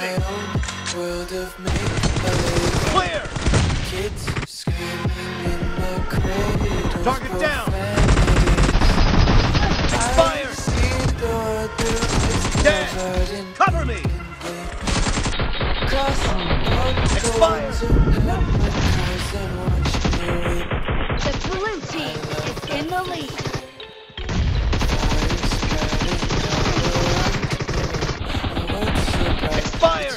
my own world of make-believe. Clear! Kids screaming in the cradles. Target down! Expired! Dead! Cover me! Expired! The blue team is in the lead. Expired!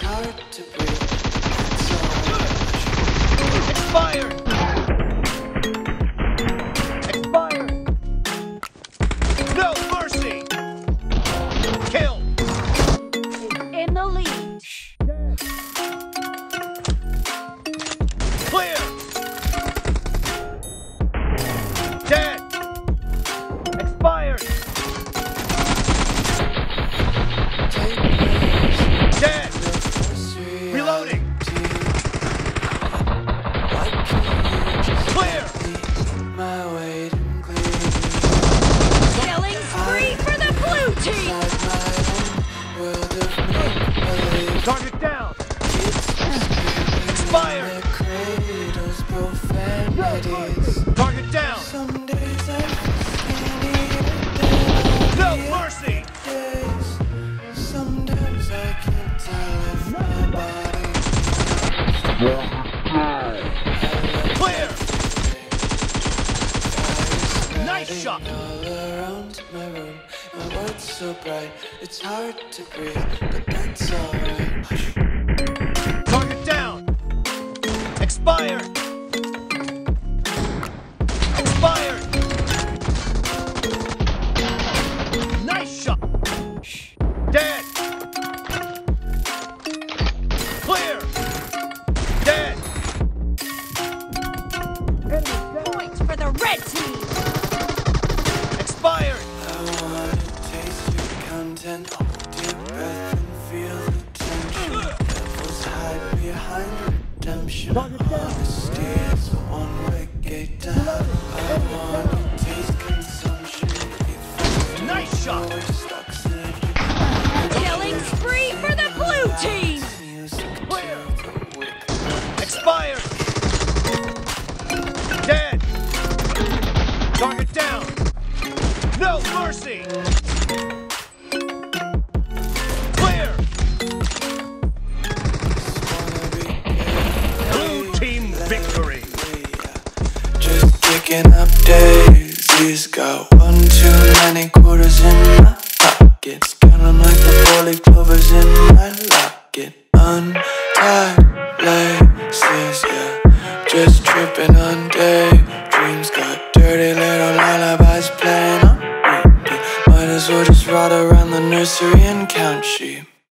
Expired! Expired! No mercy! Kill! In the lead. Clear! Dead! Expired! Dead! Reloading! Clear! Killing spree for the blue team. Target down! Expired! Target down! No mercy! Sometimes I can't tell if my body Clear! Nice shot! all around my room. My world's so bright, it's hard to breathe, but that's alright. Target down! Expired! Expired! Nice shot! Dead! Clear! Dead! Points for the red team. Expired! I wanna taste your content, hold your breath and feel the tension. Devils hide behind redemption. Honesty is a one-way gate to hell. I wanna taste consumption. Nice shot! Killing spree for the blue team. Clear! Expired! Dead! Target down! No mercy! Clear! Blue team victory! Just kicking up daisies. Got one too many quarters in my pockets. Count 'em like the 4-leaf clovers in my locket. Untied laces, yeah. Just tripping on daydreams. Got dirty little lullabies playing on repeat. Might as well just ride around the nursery and count sheep.